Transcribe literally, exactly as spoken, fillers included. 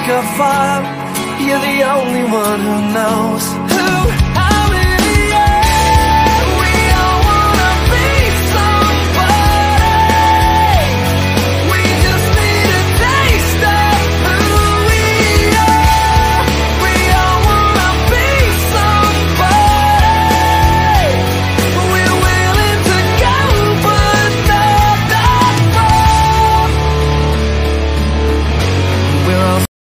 like a fire. You're the only one who knows.